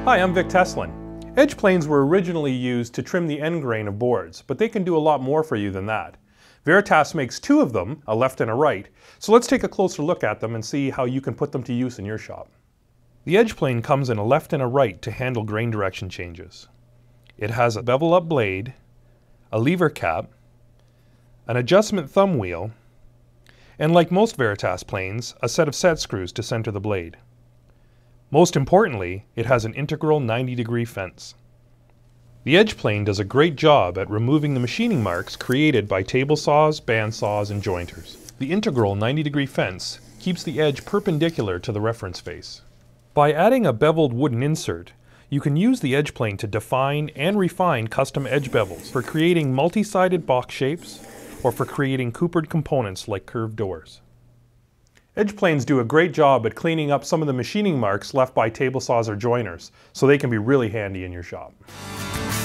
Hi, I'm Vic Teslin. Edge planes were originally used to trim the end grain of boards, but they can do a lot more for you than that. Veritas makes two of them, a left and a right, so let's take a closer look at them and see how you can put them to use in your shop. The edge plane comes in a left and a right to handle grain direction changes. It has a bevel-up blade, a lever cap, an adjustment thumb wheel, and like most Veritas planes, a set of set screws to center the blade. Most importantly, it has an integral 90-degree fence. The edge plane does a great job at removing the machining marks created by table saws, band saws, and jointers. The integral 90-degree fence keeps the edge perpendicular to the reference face. By adding a beveled wooden insert, you can use the edge plane to define and refine custom edge bevels for creating multi-sided box shapes or for creating coopered components like curved doors. Edge planes do a great job at cleaning up some of the machining marks left by table saws or jointers, so they can be really handy in your shop.